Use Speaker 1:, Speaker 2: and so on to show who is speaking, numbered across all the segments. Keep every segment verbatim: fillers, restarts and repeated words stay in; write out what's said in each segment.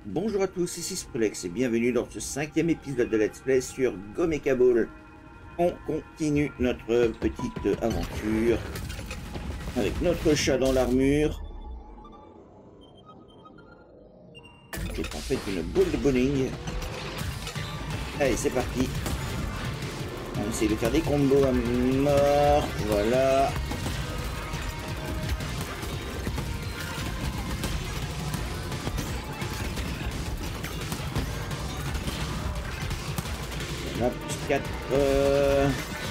Speaker 1: Bonjour à tous, ici Sprolex et bienvenue dans ce cinquième épisode de Let's Play sur Go Mecha Ball. On continue notre petite aventure avec notre chat dans l'armure. C'est en fait une boule de bowling. Allez, c'est parti. On essaie de faire des combos à mort. Voilà. Voilà, plus quatre. Euh...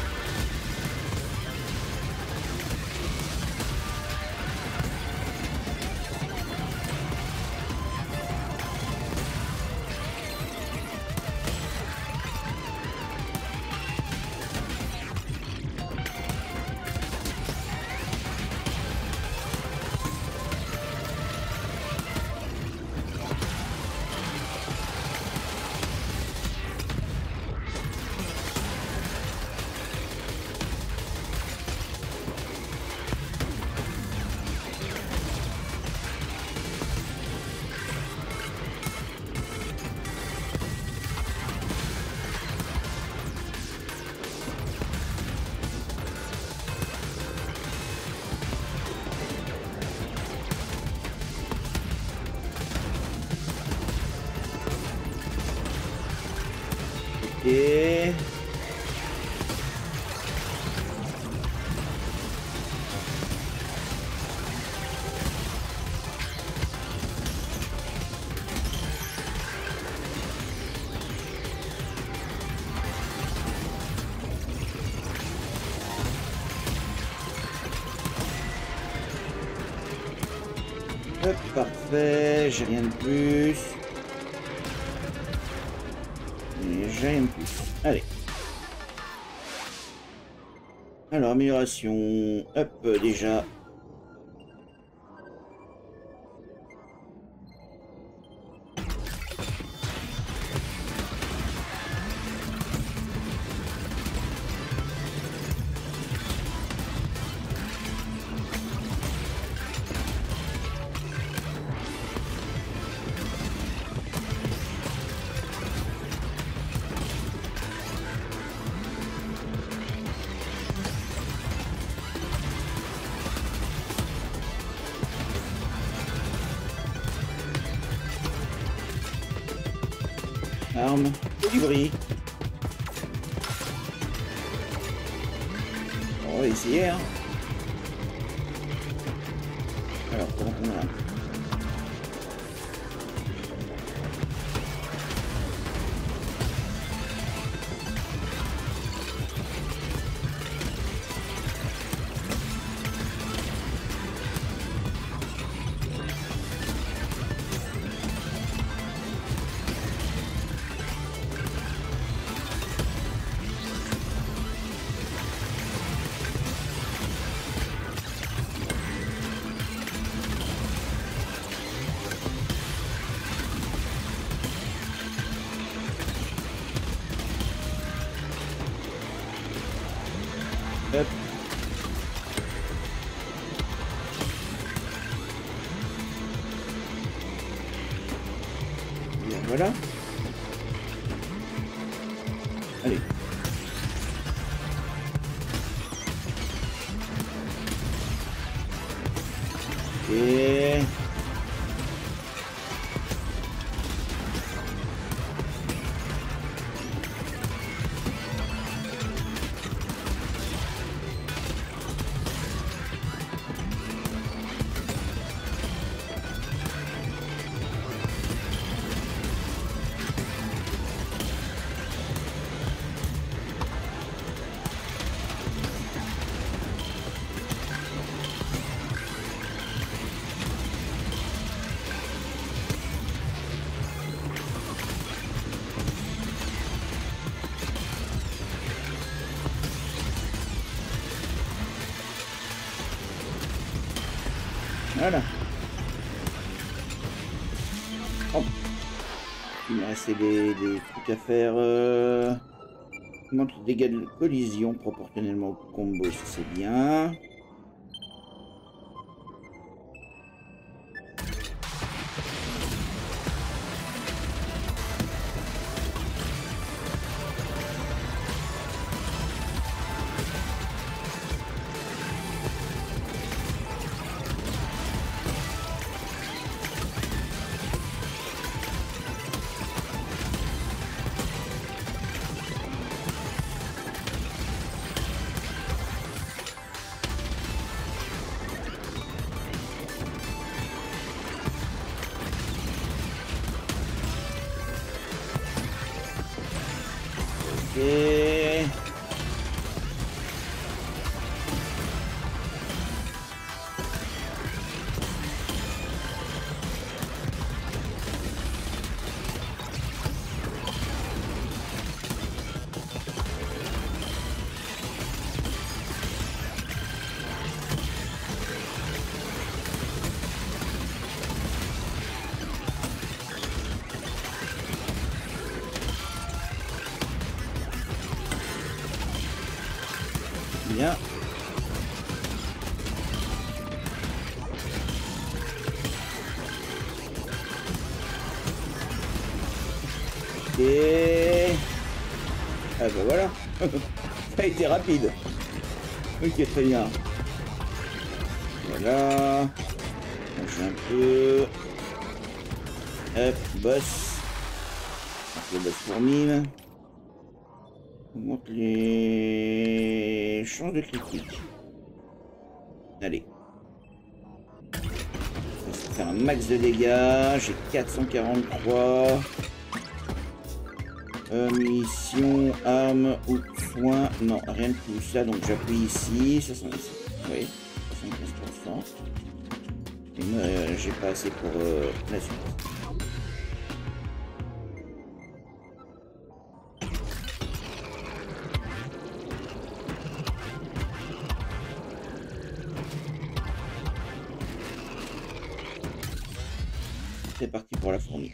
Speaker 1: Et... Hop, parfait, j'ai rien de plus. J'ai rien de plus. Allez. Alors, amélioration. Hop, déjà. Arme, du bruit. On va essayer, hein. Alors, comment on a... Hop. Bien, voilà. Allez. Et... Voilà. Oh. Il me restait des, des trucs à faire. Euh... Montre les dégâts de collision proportionnellement au combo, ça c'est bien. Et... Bien. Et... Ah bah voilà. Ça a été rapide. Ok, très bien. Voilà. On joue un peu. Hop, boss. Le boss pour mille. On monte les chances de critique. Allez. On va se faire un max de dégâts. J'ai quatre cent quarante-trois. Euh, munitions, armes ou soins. Non, rien de tout ça. Donc j'appuie ici. soixante-dix. Oui, soixante-quinze pour cent. Et moi, euh, j'ai pas assez pour euh, la suite. C'est parti pour la fourmi.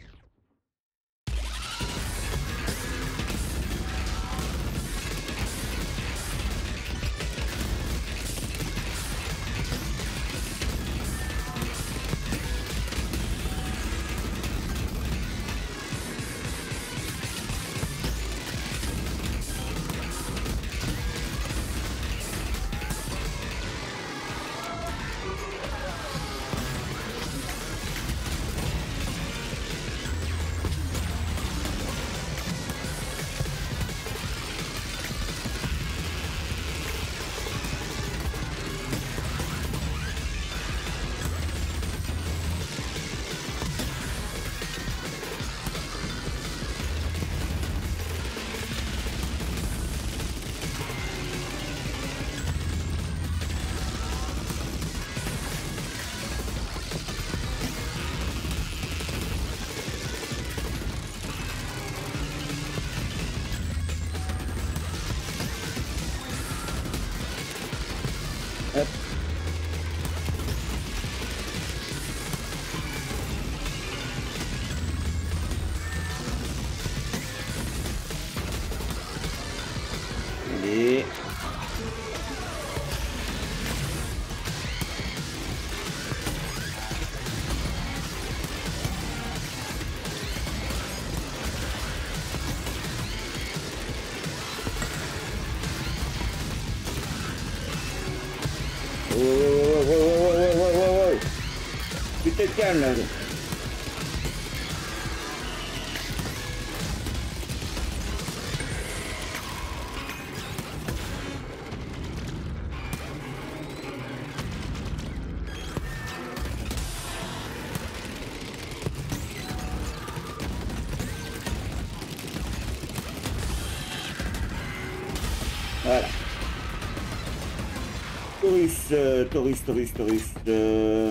Speaker 1: Hop. Allez. Oh, oh, oh, oh, oh, oh, oh, oh. Tu te calmes là. Voilà. Taurus, euh, Taurus, Taurus, Taurus. Euh...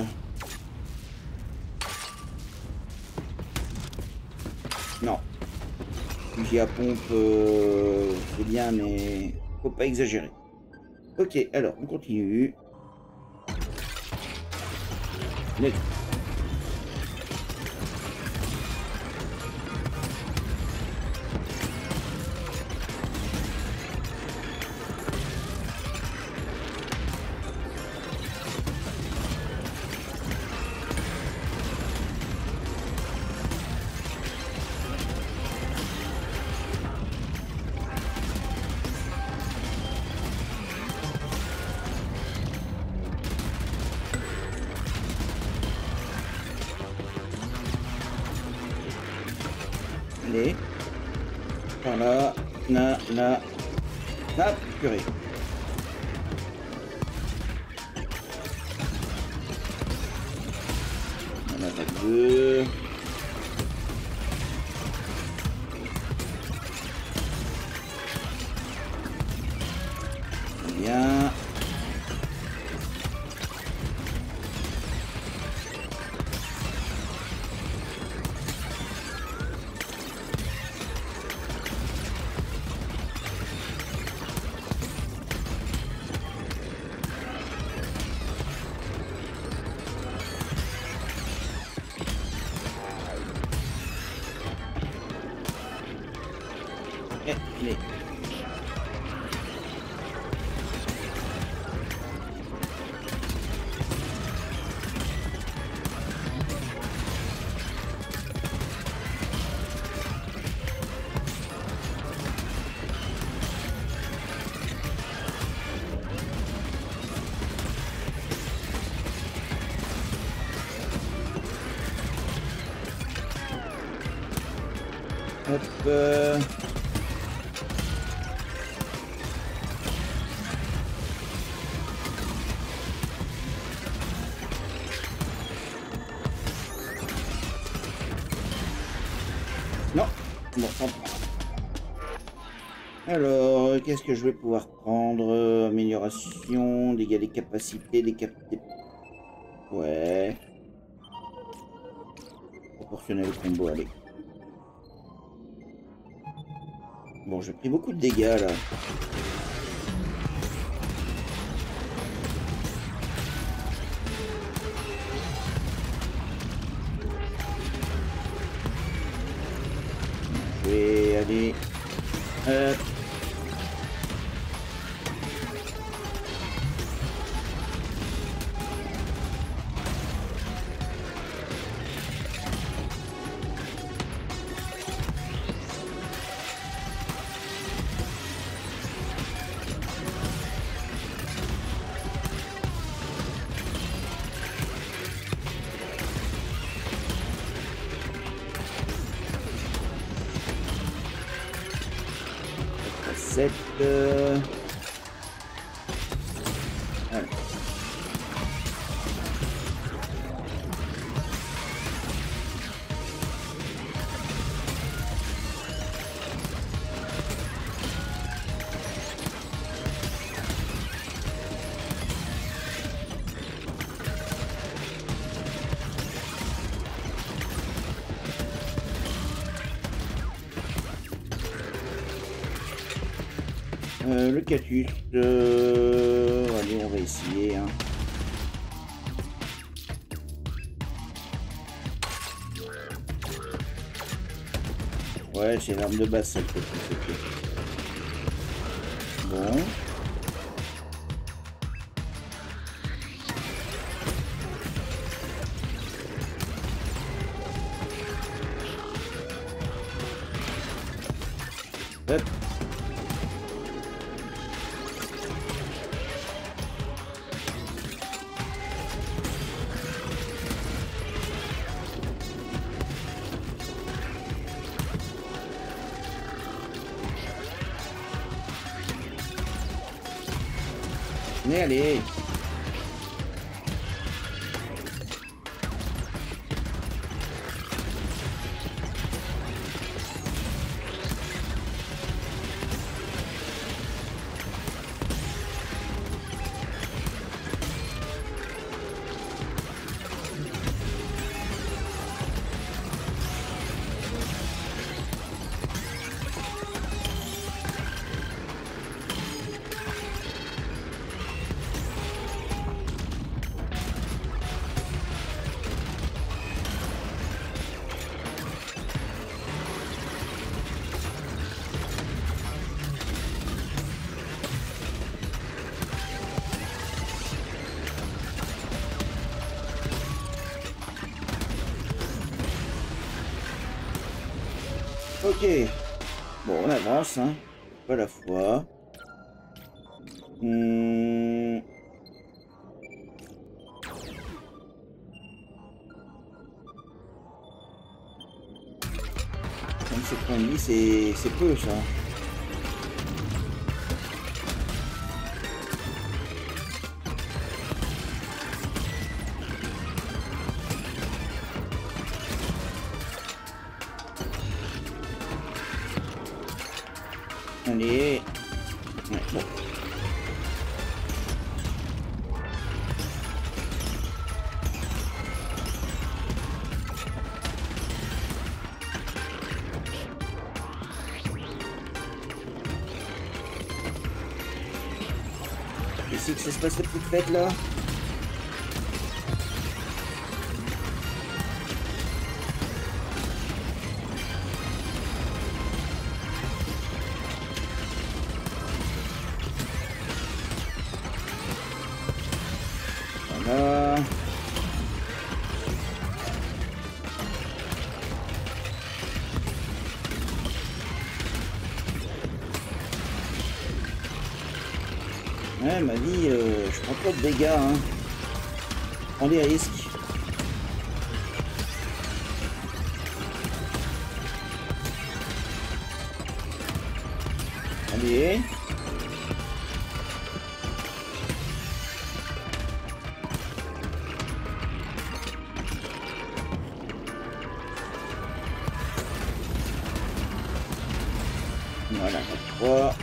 Speaker 1: Non. Fusil à pompe, euh, c'est bien, mais faut pas exagérer. Ok, alors on continue. Next. Allez. Par là. Là, là. Là, purée. On en a deux. Eh, mais... Hop. Euh... Non. Bon, on prend. Alors, qu'est-ce que je vais pouvoir prendre? euh, Amélioration, dégâts des capacités, des capacités. Ouais. Proportionnel au combo, allez. Bon, j'ai pris beaucoup de dégâts là. Je vais aller... Euh... sept... Euh... Voilà. Euh, le Catus, euh... allez, on va essayer. Hein. Ouais, c'est l'arme de base, ça le Catus. Okay. Bon. Hop. Mais allez. Ok. Bon, on avance, hein. Pas la fois. Hum... trente-sept points de vie, c'est peu, ça. Allez. Ouais, bon. Ici que ça se passe la petite fête là. Ouais, ma vie, euh, je prends pas de dégâts, hein. Je prends des risques. Allez. Voilà, trois.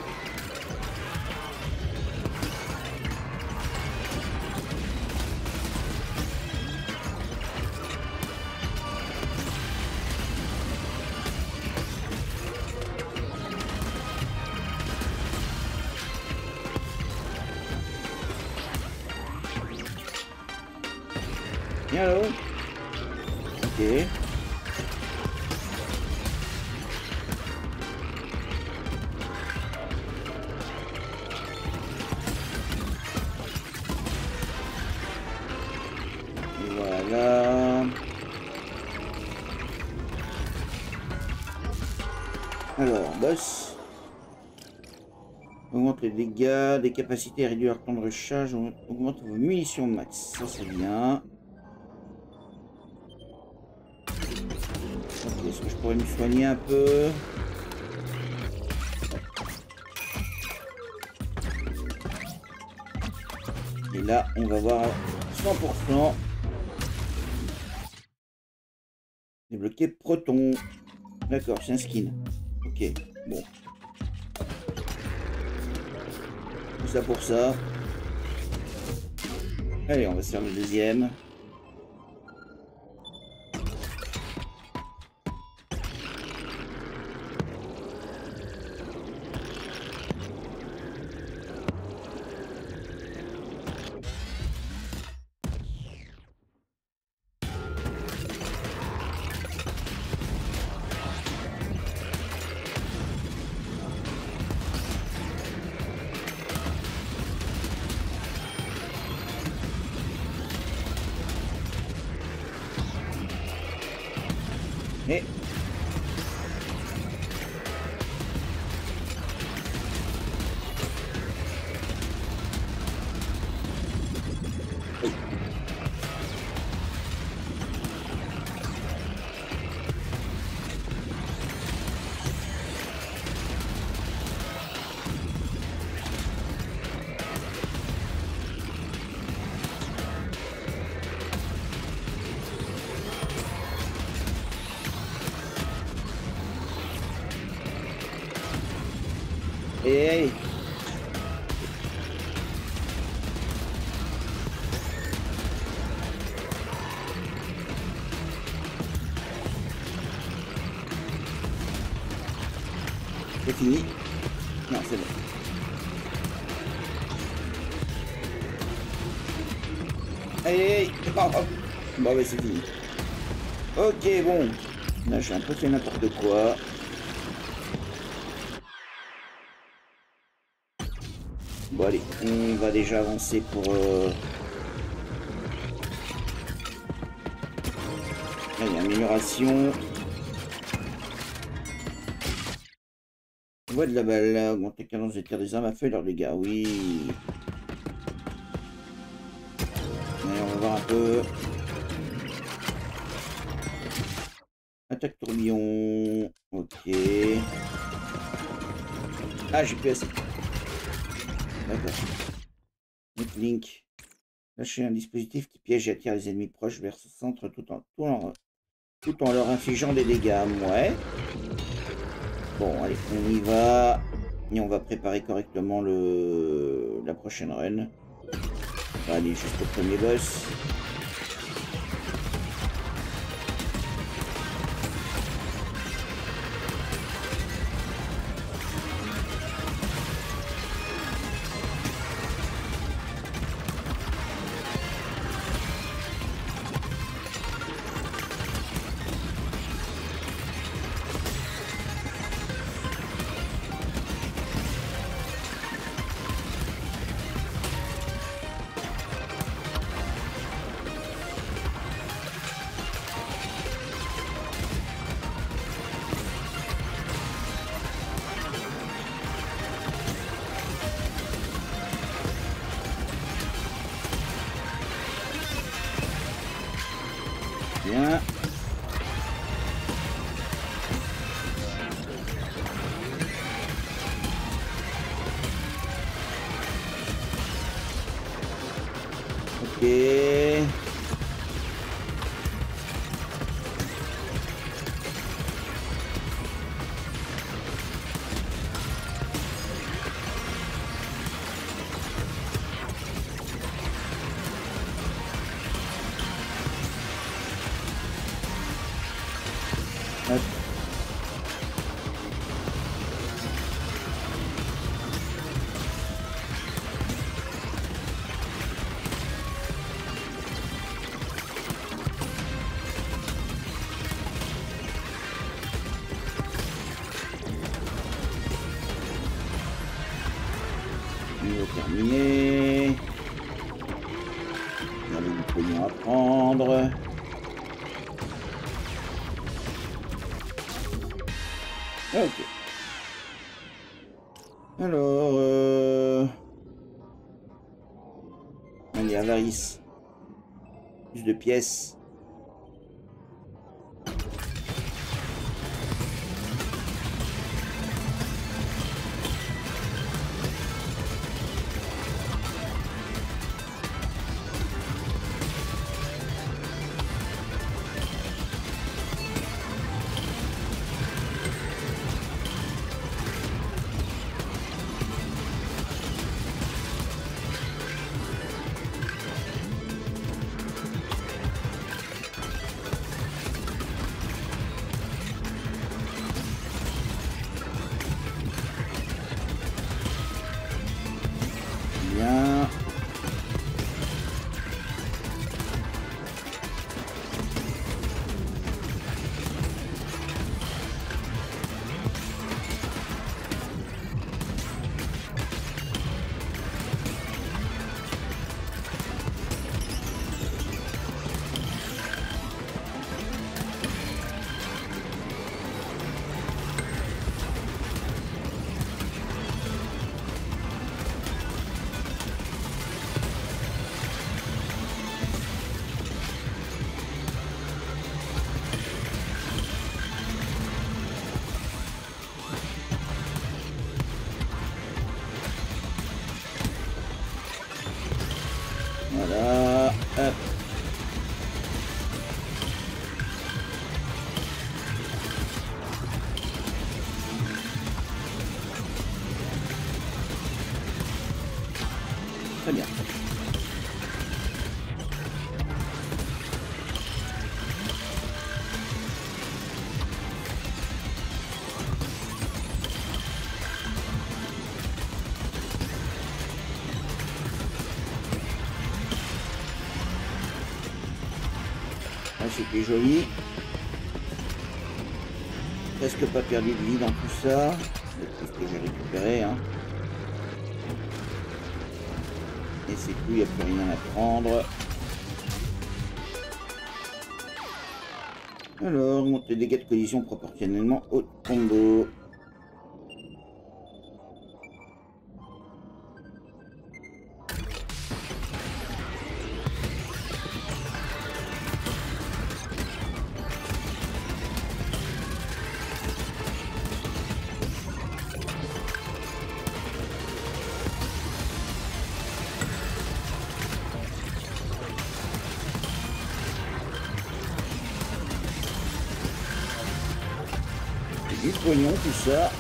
Speaker 1: Bien là. Ok. Voilà. Alors, boss. Augmente les dégâts, des capacités à réduire leur temps de recharge, augmente vos munitions max. Ça, c'est bien. Ok, est-ce que je pourrais me soigner un peu? Et là, on va voir cent pour cent. Débloquer Proton. D'accord, c'est un skin. Ok, bon. Tout ça pour ça. Allez, on va se faire le deuxième. Et oui. Et c'est fini. Non, c'est bon. Allez, oh, oh. Bon, bah, c'est fini. Ok, bon. Là, j'ai un peu fait n'importe quoi. Bon, allez, on va déjà avancer pour... Euh... Allez, amélioration. Voie de la balle, augmenter cadence de tir des armes à feu et leurs dégâts, oui. Allez, on va voir un peu. Attaque tourbillon, ok. Ah, j'ai plus assez. D'accord. Link. Lâcher un dispositif qui piège et attire les ennemis proches vers ce centre tout en, tout en, tout en leur infligeant des dégâts. Ouais. Bon, allez, on y va. Et on va préparer correctement le la prochaine run. On va aller jusqu'au premier boss. terminé. On avait du pognon à prendre. Ok. Alors, euh... allez, avarice. Plus de pièces. Bien. Voilà. Hop. Très bien. Ah, c'était joli. Presque pas perdu de vie dans tout ça. C'est tout ce que j'ai récupéré. Hein. Et c'est tout, il n'y a plus rien à prendre. Alors, monte les dégâts de collision proportionnellement au combo. Du pognon, tout ça.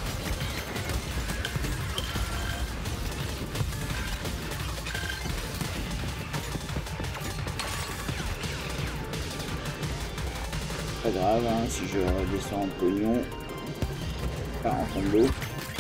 Speaker 1: Pas grave, hein, si je redescends en pognon, pas en fond de l'eau.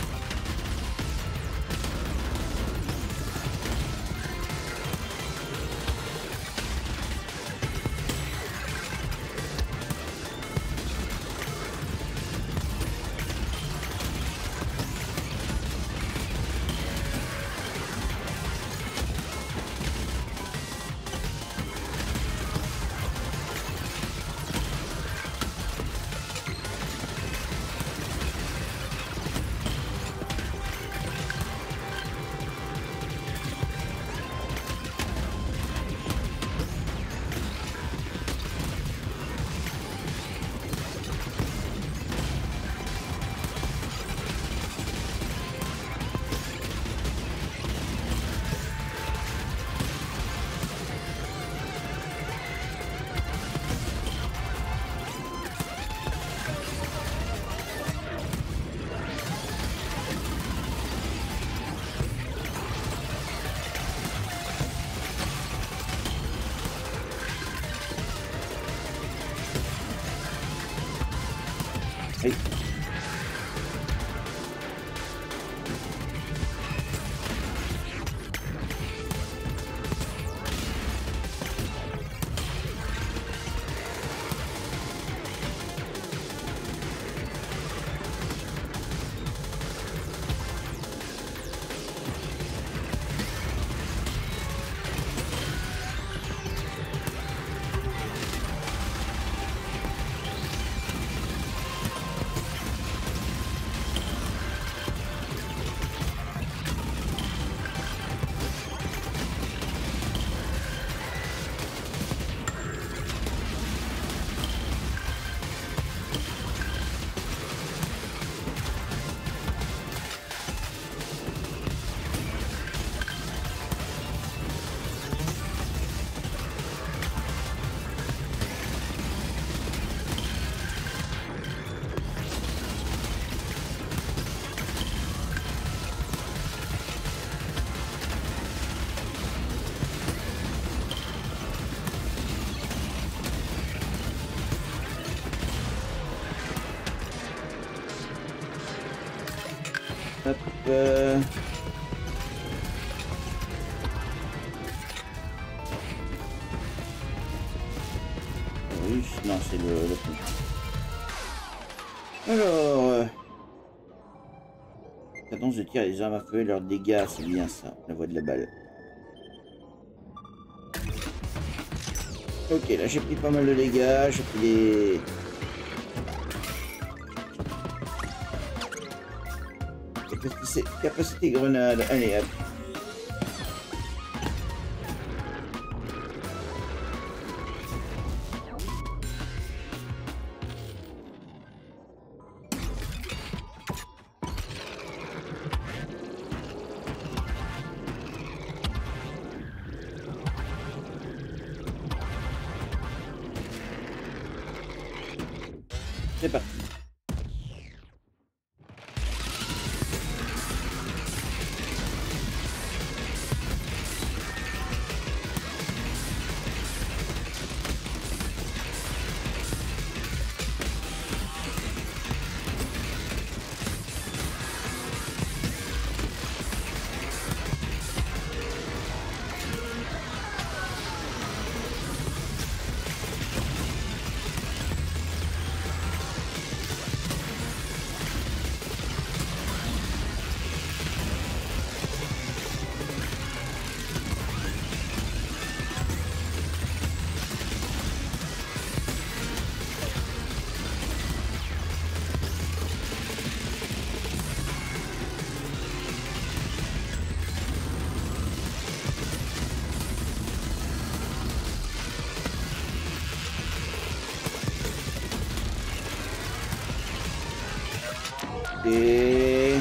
Speaker 1: Hey. Hop. Euh... Russe, non, c'est le, le... Alors... Euh... Cadence de tir les armes à feu et leurs dégâts, c'est bien ça, la voie de la balle. Ok, là j'ai pris pas mal de dégâts, j'ai pris des... Capacité, capacité grenade, allez hop. C'est parti. Et...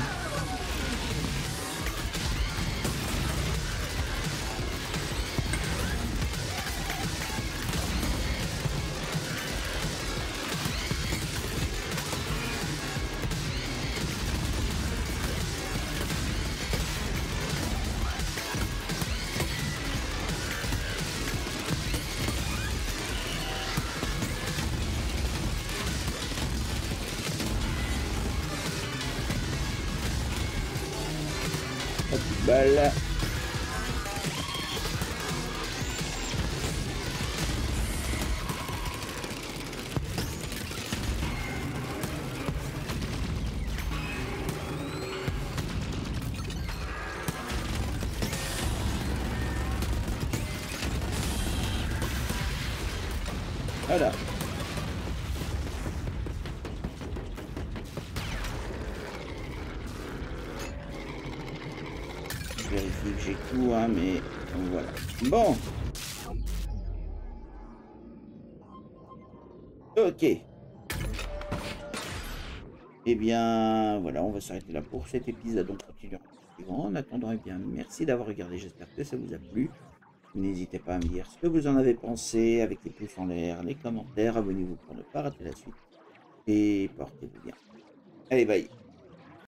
Speaker 1: balle. Voilà. Je vérifie que j'ai tout, hein, mais voilà. Bon. Ok. Eh bien, voilà, on va s'arrêter là pour cet épisode. On continuera suivant. En attendant, eh bien, merci d'avoir regardé. J'espère que ça vous a plu. N'hésitez pas à me dire ce que vous en avez pensé avec les pouces en l'air, les commentaires. Abonnez-vous pour ne pas rater la suite. Et portez-vous bien. Allez, bye.